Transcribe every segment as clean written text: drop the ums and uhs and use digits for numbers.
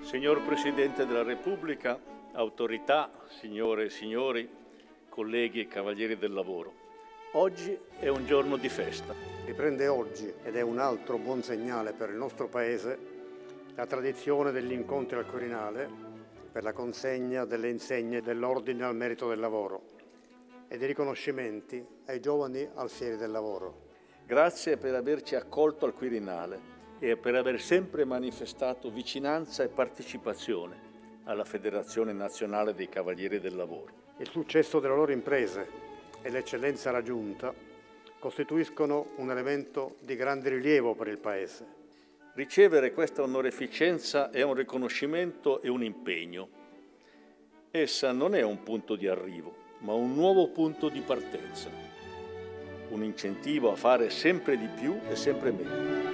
Signor Presidente della Repubblica, autorità, signore e signori, colleghi e cavalieri del lavoro, oggi è un giorno di festa. Riprende oggi, ed è un altro buon segnale per il nostro Paese, la tradizione degli incontri al Quirinale per la consegna delle insegne dell'Ordine al Merito del Lavoro e dei riconoscimenti ai giovani alfieri del lavoro. Grazie per averci accolto al Quirinale e per aver sempre manifestato vicinanza e partecipazione alla Federazione Nazionale dei Cavalieri del Lavoro. Il successo delle loro imprese e l'eccellenza raggiunta costituiscono un elemento di grande rilievo per il Paese. Ricevere questa onorificenza è un riconoscimento e un impegno. Essa non è un punto di arrivo, ma un nuovo punto di partenza. Un incentivo a fare sempre di più e sempre meglio.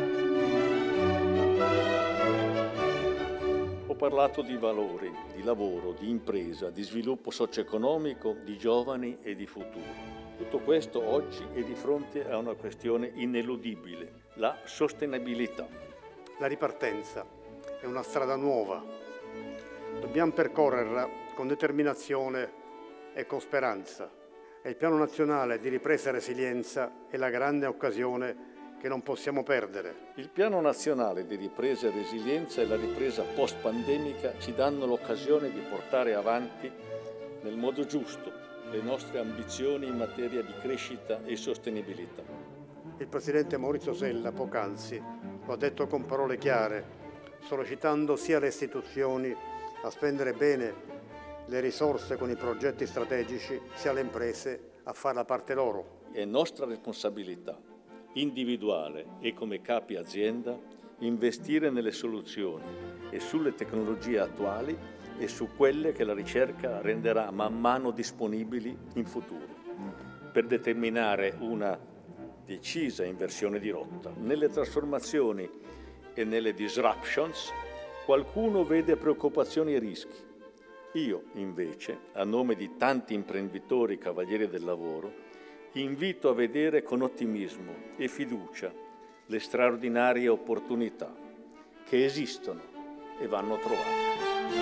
Ho parlato di valori, di lavoro, di impresa, di sviluppo socio-economico, di giovani e di futuro. Tutto questo oggi è di fronte a una questione ineludibile, la sostenibilità. La ripartenza è una strada nuova. Dobbiamo percorrerla con determinazione e con speranza. E il Piano Nazionale di Ripresa e Resilienza è la grande occasione che non possiamo perdere. Il Piano Nazionale di Ripresa e Resilienza e la ripresa post-pandemica ci danno l'occasione di portare avanti nel modo giusto le nostre ambizioni in materia di crescita e sostenibilità. Il Presidente Maurizio Sella poc'anzi lo ha detto con parole chiare, sollecitando sia le istituzioni a spendere bene le risorse con i progetti strategici, sia le imprese a fare la parte loro. È nostra responsabilità individuale e come capi azienda investire nelle soluzioni e sulle tecnologie attuali e su quelle che la ricerca renderà man mano disponibili in futuro, per determinare una decisa inversione di rotta. Nelle trasformazioni e nelle disruptions qualcuno vede preoccupazioni e rischi. Io, invece, a nome di tanti imprenditori cavalieri del lavoro, invito a vedere con ottimismo e fiducia le straordinarie opportunità che esistono e vanno trovate.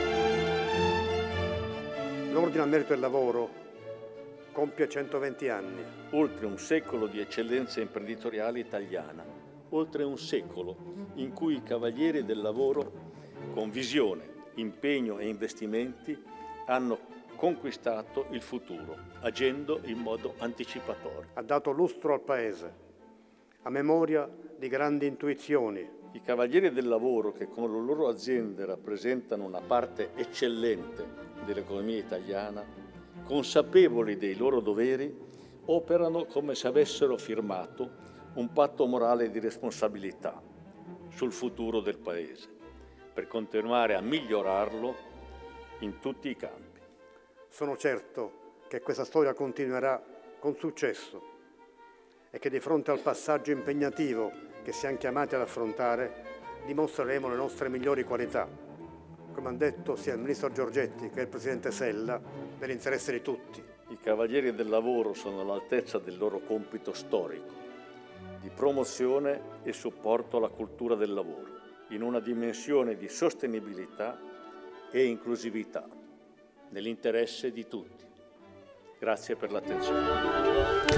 L'Ordine al Merito del Lavoro compie 120 anni. Oltre un secolo di eccellenza imprenditoriale italiana, oltre un secolo in cui i cavalieri del lavoro, con visione, impegno e investimenti, hanno conquistato il futuro, agendo in modo anticipatorio. Ha dato lustro al Paese, a memoria di grandi intuizioni. I cavalieri del lavoro, che con le loro aziende rappresentano una parte eccellente dell'economia italiana, consapevoli dei loro doveri, operano come se avessero firmato un patto morale di responsabilità sul futuro del Paese, per continuare a migliorarlo in tutti i campi. Sono certo che questa storia continuerà con successo e che di fronte al passaggio impegnativo che siamo chiamati ad affrontare dimostreremo le nostre migliori qualità, come hanno detto sia il Ministro Giorgetti che il Presidente Sella, nell'interesse di tutti. I cavalieri del lavoro sono all'altezza del loro compito storico di promozione e supporto alla cultura del lavoro, in una dimensione di sostenibilità e inclusività, nell'interesse di tutti. Grazie per l'attenzione.